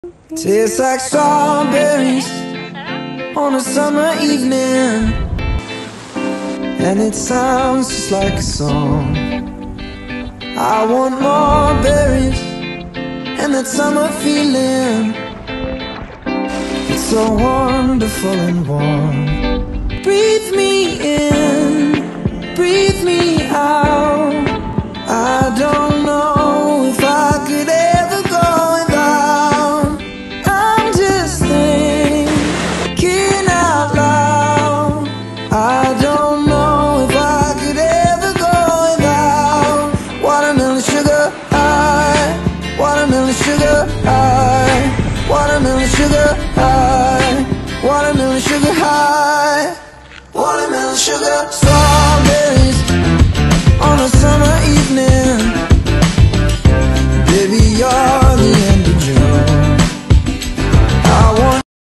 Tastes like strawberries on a summer evening, and it sounds just like a song. I want more berries and that summer feeling. It's so wonderful and warm. Breathe me in.